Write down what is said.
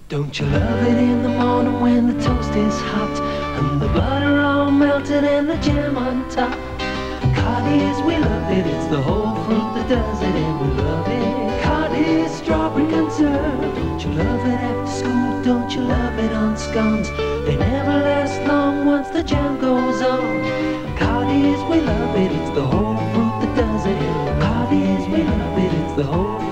Don't you love it in the morning when the toast is hot and the butter all melted and the jam on top? Cottees, we love it, it's the whole fruit that does it, and we love it. Cottees, strawberry conserve. Don't you love it after school? Don't you love it on scones? They never last long once the jam goes on. Cottees, we love it, it's the whole fruit that does it. Cottees, we love it, it's the whole